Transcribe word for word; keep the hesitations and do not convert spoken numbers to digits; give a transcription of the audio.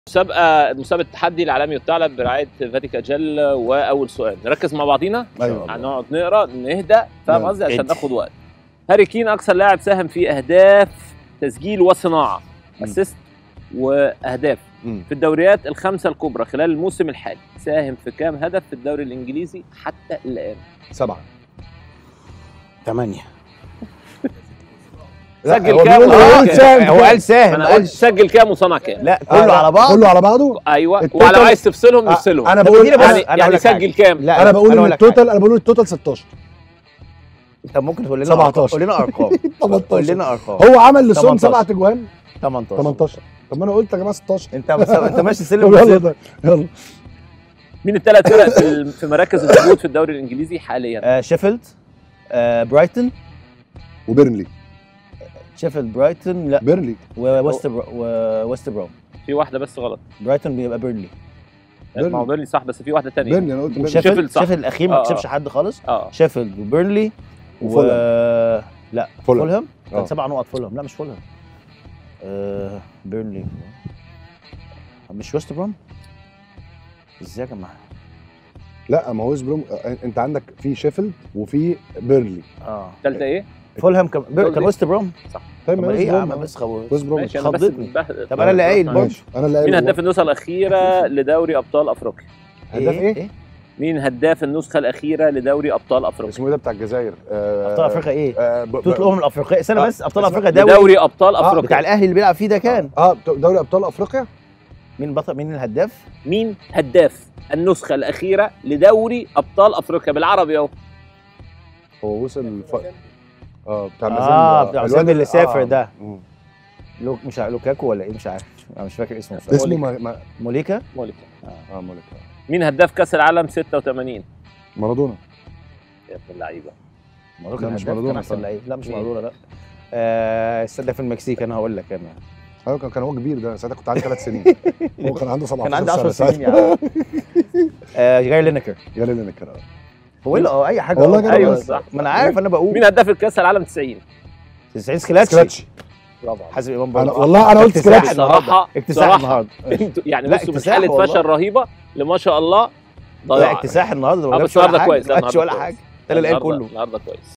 مسابقه مسابقه التحدي العالمي والثعلب برعايه فاتيكا جل. واول سؤال نركز مع بعضينا. ايوه هنقعد نقرا نهدى، فاهم قصدي؟ عشان ناخد وقت. هاري كين اكثر لاعب ساهم في اهداف تسجيل وصناعه، اسيست واهداف مم. في الدوريات الخمسه الكبرى خلال الموسم الحالي. ساهم في كام هدف في الدوري الانجليزي حتى الان؟ سبعة. ثمانية. سجل كام؟ هو قال ساهم، انا قلت سجل كام وصنع كام؟ لا كله على بعض، كله على بعضه. ايوه، ولو عايز تفصلهم نفصلهم. انا بقول يعني, يعني سجل كام؟ لا انا بقول ان التوتال انا بقول التوتال ستاشر. طب ممكن تقول لنا سبعتاشر. قول لنا ارقام. قول لنا ارقام. هو عمل لسون سبعة اجوان. تمنتاشر. تمنتاشر. طب ما انا قلت يا جماعه ستاشر. انت انت ماشي سلم. يلا يلا. مين الثلاث فرق في في مراكز الهبوط في الدوري الانجليزي حاليا؟ آه شيفيلد، آه برايتون وبيرنلي. شيفيلد، برايتون، لا بيرنلي وويست برو... وويست بروم. في واحده بس غلط. برايتون بيبقى بيرنلي. ما هو بيرنلي صح، بس في واحده ثانيه. بيرنلي انا قلت بيرنلي. شيفيلد صح. شيفيلد الاخير ما كسبش حد خالص. اه شيفيلد وبيرنلي و لا فولهام. فولهام كان سبع نقط. فولهام لا مش فولهام. آه بيرنلي مش ويست بروم. ازاي يا جماعه؟ لا ما هو ويست بروم. انت عندك في شيفيلد وفي بيرنلي. اه الثالثه ايه؟ فولهام كان كان ويست بروم. صح. طيب ما ايه يا عم بس خبوز. ويست بروم ماشي انا بس خضتني. بح- طب انا اللي قايل برضه. ماشي انا اللي مين قايل. هداف النسخه الاخيره لدوري ابطال افريقيا؟ هداف ايه؟ مين هداف النسخه الاخيره لدوري ابطال افريقيا؟ اسمه ايه ده بتاع الجزائر؟ آه ابطال افريقيا ايه؟ آه ب- بطوله ب- الامم الافريقيه. استنى آه، بس ابطال اسمه- افريقيا دوري دوري ابطال افريقيا بتاع الاهلي اللي بيلعب فيه ده كان. اه دوري ابطال افريقيا. مين بطل؟ مين الهداف؟ مين هداف النسخه الاخيره لدوري ابطال افريقيا بالعربي اهو؟ هو وصل ف... اه بتاع اه مازيمبي. بتاع الواد مازيمبي اللي سافر آه. ده. مم. لو مش عارف لوكاكو ولا ايه، مش عارف. انا مش فاكر اسمه بصراحة. اسمه ما... ما... موليكا. مولك. اه مولك. مين هداف كاس العالم ستة وثمانين؟ مارادونا. يا ابن اللعيبه. مارادونا لا، مش مش مارادونا مارادونا طبعا. لا مش مين؟ مارادونا لا. آه استنى في المكسيك انا هقول لك انا. ايوه كان كان هو كبير ده ساعتها كنت عندي ثلاث سنين. هو كان عنده سبعتاشر كان عندي عشر سنة سنين يا عم. آه جاي لينكر. يا ليلى نكر. هو ايه اه اي حاجه. والله آه، كده ايوه بس. صح. ما انا عارف انا بقول. مين هداف الكاس العالم تسعين؟ تسعين سكلاتشي. سكراتشي. برافو. حازم امام انا برضه. والله انا قلت اكتساح سكراتشي. النهارده. صراحه اكتساح صراحة. النهارده. انتوا يعني لا، بصوا من اكتساح حاله والله. فشل رهيبه لما شاء الله لا ضياع. اكتساح النهارده آه، ما بس جابش ولا النهارده حاجه. كويس. لا، ما جابش النهارده ولا كويس. حاجه. ده اللي قال النهارده كله. النهارده كويس.